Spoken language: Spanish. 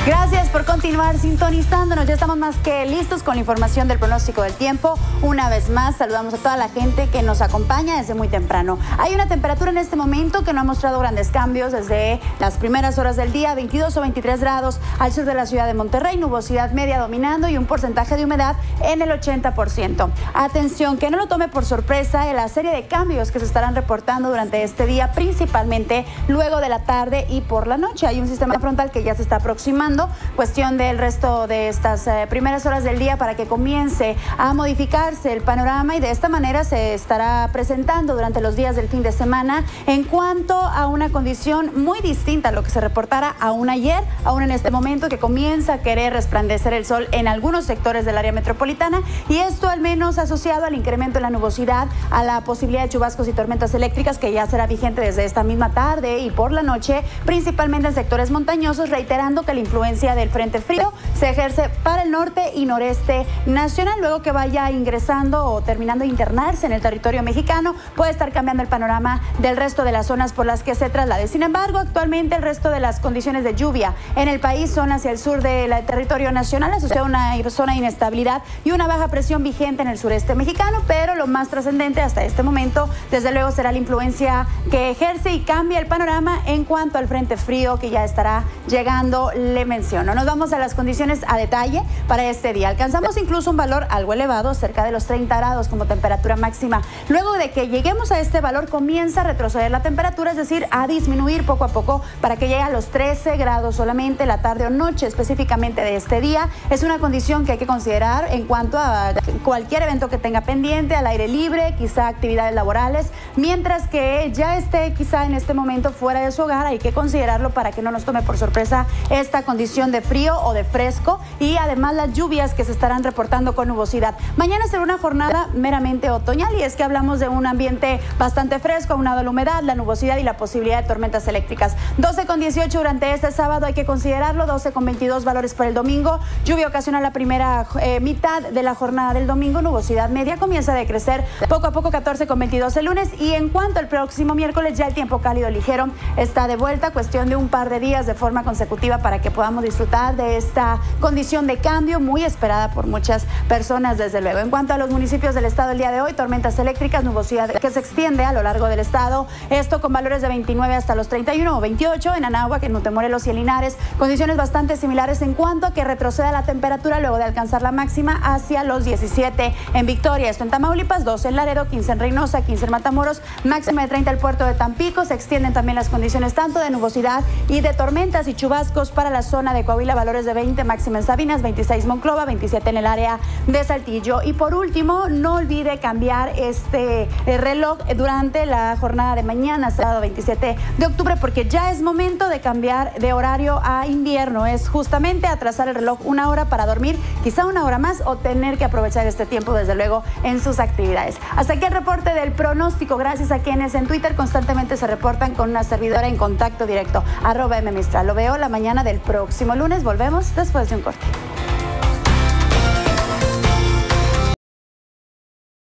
Gracias por continuar sintonizándonos. Ya estamos más que listos con la información del pronóstico del tiempo. Una vez más, saludamos a toda la gente que nos acompaña desde muy temprano. Hay una temperatura en este momento que no ha mostrado grandes cambios desde las primeras horas del día, 22 o 23 grados al sur de la ciudad de Monterrey, nubosidad media dominando y un porcentaje de humedad en el 80%. Atención, que no lo tome por sorpresa la serie de cambios que se estarán reportando durante este día, principalmente luego de la tarde y por la noche. Hay un sistema frontal que ya se está aproximando. Cuestión del resto de estas primeras horas del día para que comience a modificarse el panorama y de esta manera se estará presentando durante los días del fin de semana en cuanto a una condición muy distinta a lo que se reportara aún ayer, aún en este momento que comienza a querer resplandecer el sol en algunos sectores del área metropolitana y esto al menos asociado al incremento en la nubosidad, a la posibilidad de chubascos y tormentas eléctricas que ya será vigente desde esta misma tarde y por la noche, principalmente en sectores montañosos, reiterando que la influencia del frente frío se ejerce para el norte y noreste nacional. Luego que vaya ingresando o terminando de internarse en el territorio mexicano, puede estar cambiando el panorama del resto de las zonas por las que se traslade. Sin embargo, actualmente el resto de las condiciones de lluvia en el país son hacia el sur del territorio nacional, asociada a una zona de inestabilidad y una baja presión vigente en el sureste mexicano, pero lo más trascendente hasta este momento, desde luego, será la influencia que ejerce y cambia el panorama en cuanto al frente frío que ya estará llegando. Le menciono, nos vamos a las condiciones a detalle para este día. Alcanzamos incluso un valor algo elevado, cerca de los 30 grados como temperatura máxima. Luego de que lleguemos a este valor, comienza a retroceder la temperatura, es decir, a disminuir poco a poco para que llegue a los 13 grados solamente la tarde o noche específicamente de este día. Es una condición que hay que considerar en cuanto a cualquier evento que tenga pendiente, al aire libre, quizá actividades laborales, mientras que ya esté quizá en este momento fuera de su hogar, hay que considerarlo para que no nos tome por sorpresa esta condición de frío o de fresco y además las lluvias que se estarán reportando con nubosidad. Mañana será una jornada meramente otoñal y es que hablamos de un ambiente bastante fresco, aunado a la humedad, la nubosidad y la posibilidad de tormentas eléctricas. 12,18 durante este sábado, hay que considerarlo, 12,22 valores para el domingo. Lluvia ocasiona la primera mitad de la jornada del domingo, nubosidad media comienza a decrecer poco a poco, 14,22 el lunes y en cuanto al próximo miércoles ya el tiempo cálido ligero está de vuelta, cuestión de un par de días de forma consecutiva para que podamos disfrutar de esta condición de cambio muy esperada por muchas personas, desde luego. En cuanto a los municipios del estado el día de hoy, tormentas eléctricas, nubosidad que se extiende a lo largo del estado, esto con valores de 29 hasta los 31 o 28 en Anáhuac, en Montemorelos y en Linares, condiciones bastante similares en cuanto a que retroceda la temperatura luego de alcanzar la máxima hacia los 17 en Victoria, esto en Tamaulipas, 12 en Laredo, 15 en Reynosa, 15 en Matamoros, máxima de 30 el puerto de Tampico. Se extienden también las condiciones tanto de nubosidad y de tormentas y chubascos para la zona de Coahuila, valores de 20, máxima en Sabinas, 26 Monclova, 27 en el área de Saltillo. Y por último, no olvide cambiar este reloj durante la jornada de mañana, sábado 27 de octubre, porque ya es momento de cambiar de horario a invierno. Es justamente atrasar el reloj una hora para dormir, quizá una hora más, o tener que aprovechar este tiempo, desde luego, en sus actividades. Hasta aquí el reporte del pronóstico, gracias a quienes en Twitter constantemente se reportan con una servidora en contacto directo, @mmistral. Lo veo la mañana del próximo lunes. Volvemos después de un corte.